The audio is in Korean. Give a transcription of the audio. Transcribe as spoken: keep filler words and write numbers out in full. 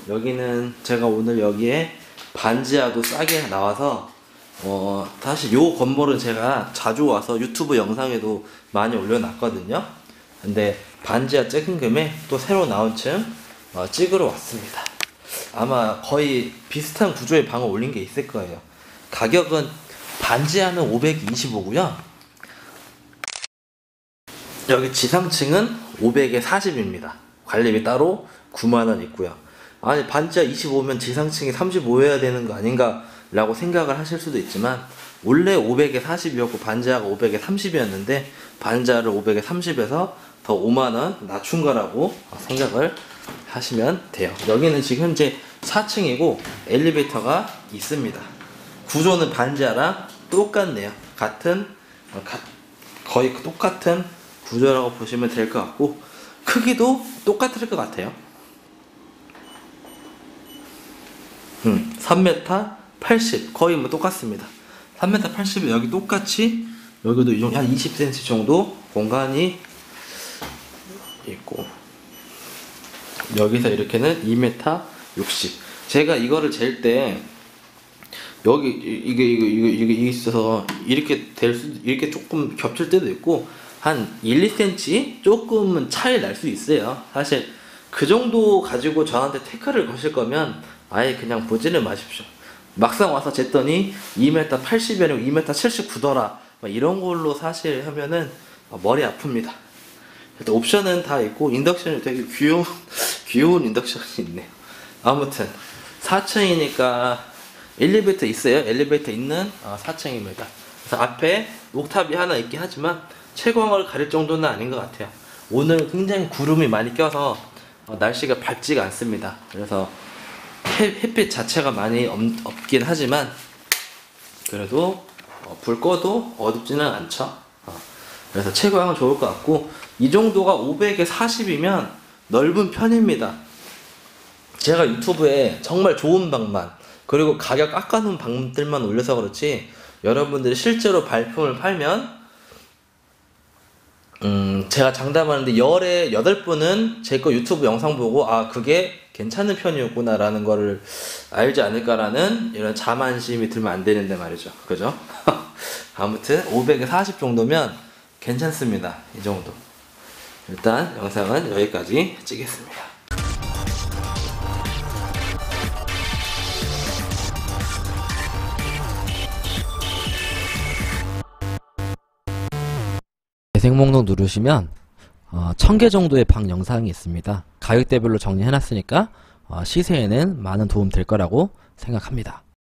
여기는 제가 오늘 여기에 반지하도 싸게 나와서 어 사실 요 건물은 제가 자주 와서 유튜브 영상에도 많이 올려놨거든요. 근데 반지하 찍은 김에 또 새로 나온 층 어, 찍으러 왔습니다. 아마 거의 비슷한 구조의 방을 올린 게 있을 거예요. 가격은 반지하는 오백이십오고요 여기 지상층은 오백에 사십입니다. 관리비 따로 구만 원 있고요. 아니 반지하 이십오면 지상층이 삼십오여야 되는 거 아닌가 라고 생각을 하실 수도 있지만, 원래 오백에 사십이었고 반지하가 오백에 삼십이었는데 반지하를 오백에 삼십에서 더 오만 원 낮춘 거라고 생각을 하시면 돼요. 여기는 지금 현재 사 층이고 엘리베이터가 있습니다. 구조는 반지하랑 똑같네요. 같은 가, 거의 똑같은 구조라고 보시면 될 것 같고, 크기도 똑같을 것 같아요. 음, 삼 미터 팔십, 거의 뭐 똑같습니다. 삼 미터 팔십에 여기 똑같이 여기도 이 정도, 한 이십 센티미터 정도 공간이 있고, 여기서 이렇게는 이 미터 육십. 제가 이거를 잴 때 여기 이게 이거 이거 이게 있어서 이렇게 될 수, 이렇게 조금 겹칠 때도 있고 한 일, 이 센티미터 조금은 차이 날 수 있어요. 사실 그 정도 가지고 저한테 태클을 거실 거면 아예 그냥 보지를 마십시오. 막상 와서 쟀더니 이 미터 팔십이 아니고 이 미터 칠십구더라 이런 걸로 사실 하면은 머리 아픕니다. 일단 옵션은 다 있고 인덕션이 되게 귀여운 귀여운 인덕션이 있네요. 아무튼 사 층이니까 엘리베이터 있어요. 엘리베이터 있는 어, 사 층입니다. 그래서 앞에 옥탑이 하나 있긴 하지만 채광을 가릴 정도는 아닌 것 같아요. 오늘 굉장히 구름이 많이 껴서 어, 날씨가 밝지가 않습니다. 그래서 해, 햇빛 자체가 많이 없, 없긴 하지만 그래도 어, 불 꺼도 어둡지는 않죠. 어, 그래서 채광은 좋을 것 같고, 이 정도가 오백에 사십이면 넓은 편입니다. 제가 유튜브에 정말 좋은 방만, 그리고 가격 깎아놓은 방들만 올려서 그렇지, 여러분들이 실제로 발품을 팔면 음 제가 장담하는데 열에 여덟 분은 제 거 유튜브 영상 보고 아 그게 괜찮은 편이었구나 라는 거를 알지 않을까라는 이런 자만심이 들면 안 되는데 말이죠. 그죠? 아무튼 오백에 사십 정도면 괜찮습니다. 이 정도. 일단 영상은 여기까지 찍겠습니다. 재생 목록 누르시면 어, 천 개 정도의 방 영상이 있습니다. 가격대별로 정리해놨으니까 어, 시세에는 많은 도움 될 거라고 생각합니다.